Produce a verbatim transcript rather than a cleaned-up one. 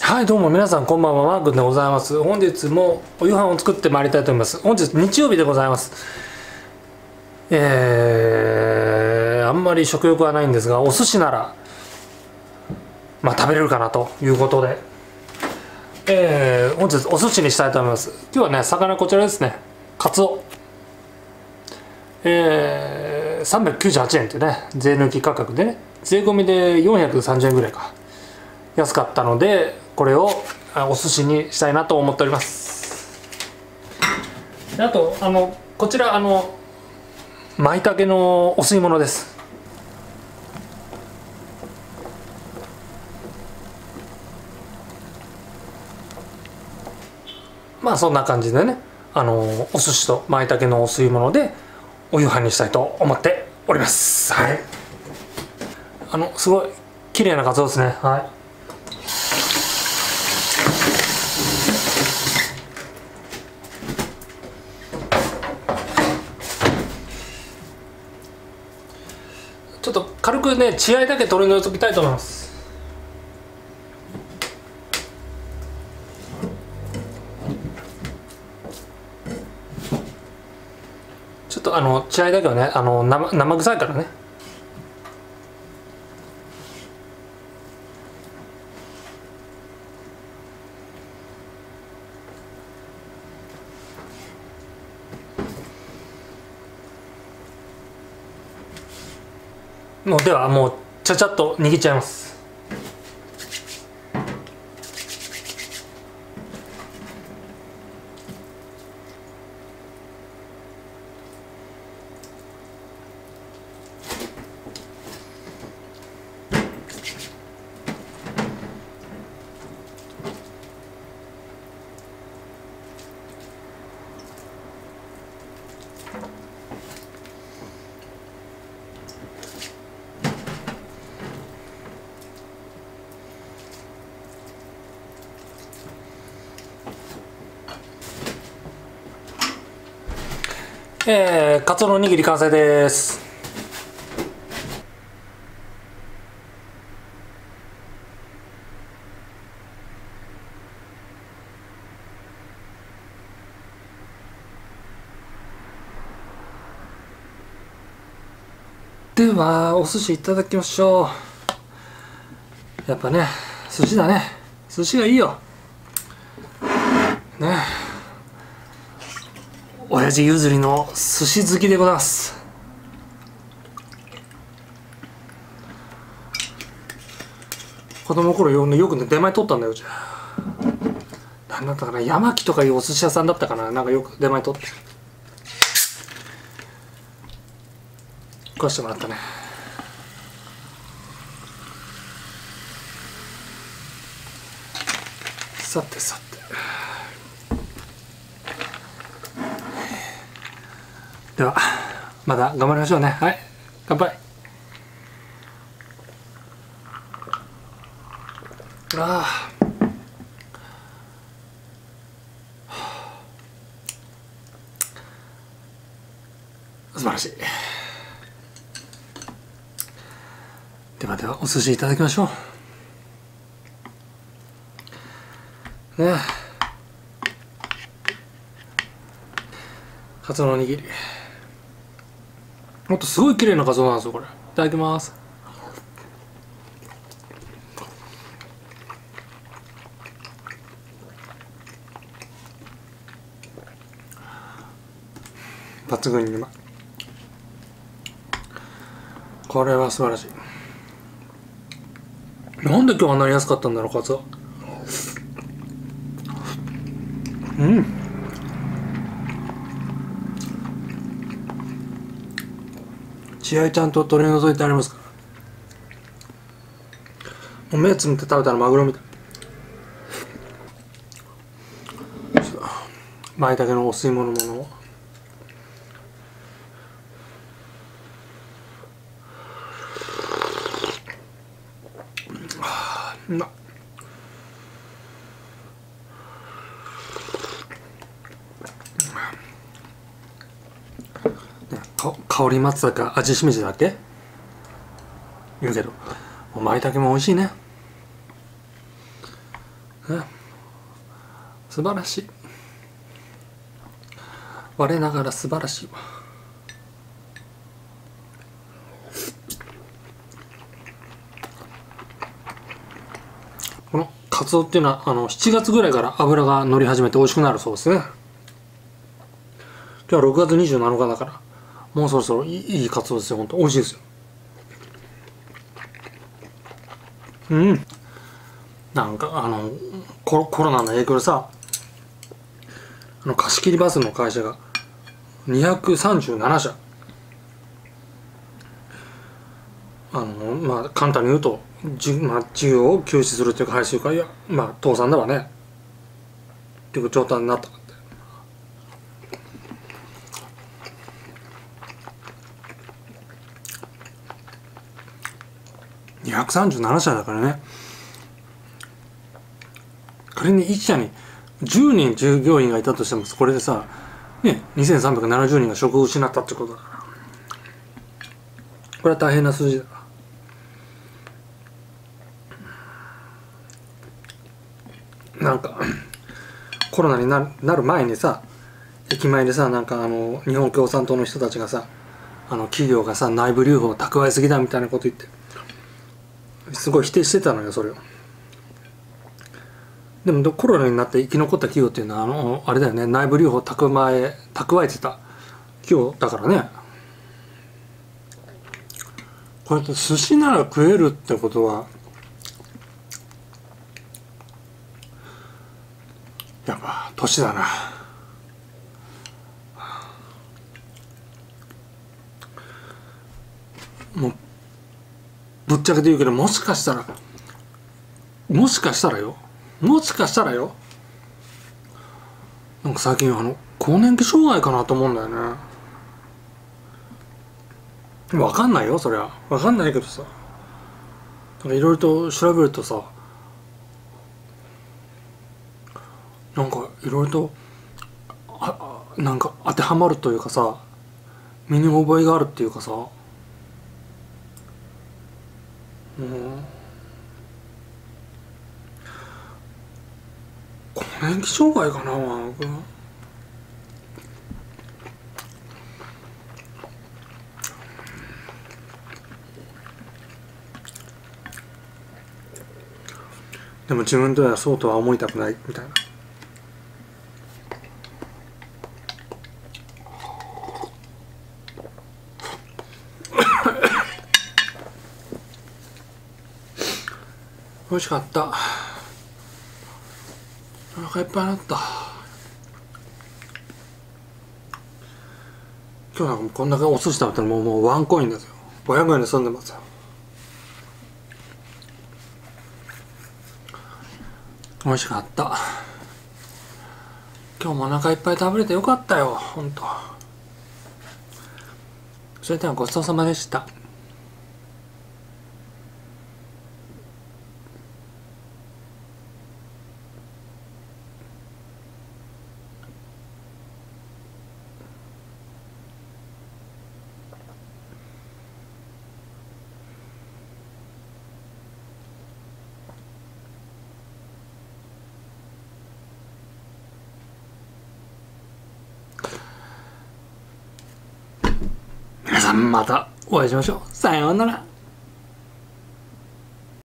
はい、どうも皆さんこんばんは、マー君でございます。本日もお夕飯を作ってまいりたいと思います。本日日曜日でございます。えー、あんまり食欲はないんですが、お寿司ならまあ食べれるかなということで、えー、本日お寿司にしたいと思います。今日はね、魚こちらですね。カツオ、えー、さんびゃくきゅうじゅうはちえんというね、税抜き価格でね、税込みでよんひゃくさんじゅうえんぐらいか安かったので、これをお寿司にしたいなと思っております。であとあのこちらあの舞茸のお吸い物です。まあそんな感じでね、あのお寿司と舞茸のお吸い物でお夕飯にしたいと思っております。はい、あのすごい綺麗なカツオですね。はい、ちょっと軽くね、血合いだけ取り除きたいと思います。ちょっとあの血合いだけはね、あの 生, 生臭いからね。もうではもうちゃちゃっと握っちゃいます。えー、カツオのおにぎり完成です。ではお寿司いただきましょう。やっぱね、寿司だね。寿司がいいよね。親父譲りの寿司好きでございます。子供の頃よくね、出前取ったんだよ。じゃあ何だったかな、山木とかいうお寿司屋さんだったかな、なんかよく出前取って食わしてもらったね。さてさて、ではまた頑張りましょうね。はい、乾杯。ああ、素晴らしい。ではではお寿司いただきましょうね。カツオのおにぎり、もっとすごい綺麗なカツオなんですよこれ。いただきます。抜群にうまい。これは素晴らしい。なんで今日あんなに安かったんだろう、カツオ。うん、血合いちゃんと取り除いてありますから、もう目つむって食べたらマグロみたい。舞茸のお吸い物ものをうまっ。香り松坂味しめじだっけ言うけど、舞茸も美味しいね。 素晴らしい。我ながら素晴らしいわ。このカツオっていうのはあのしちがつぐらいから脂が乗り始めて美味しくなるそうですね。今日はろくがつにじゅうなのかだからもうそろそろいい、いいカツオですよ。ほんと美味しいですよ。うん。なんかあのコロ、コロナの影響でさ、あの貸し切りバスの会社がにひゃくさんじゅうななしゃ、あのまあ簡単に言うとじ、まあ、事業を休止するっていうか廃止か、いやまあ倒産だわねっていう状態になったって。にひゃくさんじゅうななしゃだからね。仮にいち社にじゅうにん従業員がいたとしてもこれでさ、ね、にせんさんびゃくななじゅうにんが職を失ったってことだから、これは大変な数字だ。なんかコロナになる、なる前にさ、駅前でさ、なんかあの日本共産党の人たちがさ、あの企業がさ内部留保を蓄えすぎだみたいなこと言ってすごい否定してたのよ、それを。でもコロナになって生き残った企業っていうのはあのあれだよね、内部留保を蓄え蓄えてた企業だからね。こうやって寿司なら食えるってことはやっぱ年だな。もうぶっちゃけて言うけど、もしかしたらもしかしたらよもしかしたらよなんか最近あの更年期障害かなと思うんだよね。分かんないよ、そりゃ分かんないけどさ、いろいろと調べるとさ、なんかいろいろとあなんか当てはまるというかさ、身に覚えがあるっていうかさ、うん、更年期障害かな。でも自分ではそうとは思いたくないみたいな。美味しかった。お腹いっぱいになった。今日なんかこんだけお寿司食べたらもうもうワンコインですよ。ごひゃくえんで済んでますよ。美味しかった。今日もお腹いっぱい食べれてよかったよ、ほんと。それではごちそうさまでした。皆さんまたお会いしましょう。さようなら。